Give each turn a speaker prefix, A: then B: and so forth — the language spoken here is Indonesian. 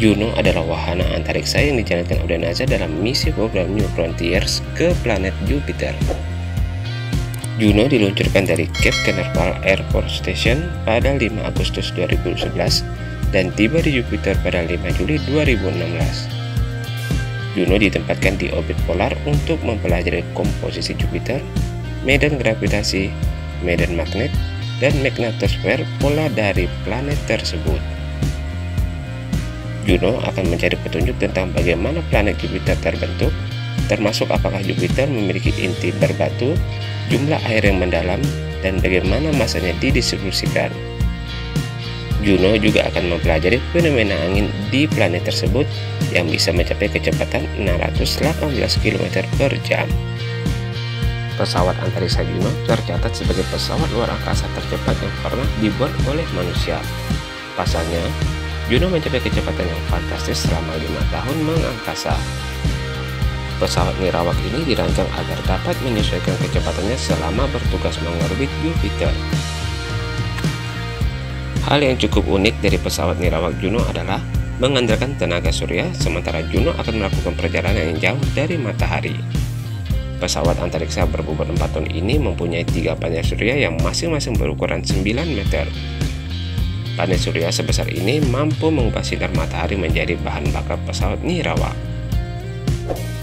A: Juno adalah wahana antariksa yang dijalankan oleh NASA dalam misi program New Frontiers ke planet Jupiter. Juno diluncurkan dari Cape Canaveral Air Force Station pada 5 Agustus 2011 dan tiba di Jupiter pada 5 Juli 2016. Juno ditempatkan di orbit polar untuk mempelajari komposisi Jupiter, medan gravitasi, medan magnet, dan magnetosfer pola dari planet tersebut. Juno akan mencari petunjuk tentang bagaimana planet Jupiter terbentuk, termasuk apakah Jupiter memiliki inti berbatu, jumlah air yang mendalam, dan bagaimana masanya didistribusikan. Juno juga akan mempelajari fenomena angin di planet tersebut yang bisa mencapai kecepatan 618 km per jam. Pesawat antariksa Juno tercatat sebagai pesawat luar angkasa tercepat yang pernah dibuat oleh manusia. Pasalnya, Juno mencapai kecepatan yang fantastis selama 5 tahun mengangkasa. Pesawat nirawak ini dirancang agar dapat menyesuaikan kecepatannya selama bertugas mengorbit Jupiter. Hal yang cukup unik dari pesawat nirawak Juno adalah mengandalkan tenaga surya, sementara Juno akan melakukan perjalanan yang jauh dari matahari. Pesawat antariksa berbobot 4 ton ini mempunyai 3 panel surya yang masing-masing berukuran 9 meter. Panel surya sebesar ini mampu mengubah sinar matahari menjadi bahan bakar pesawat nirawak.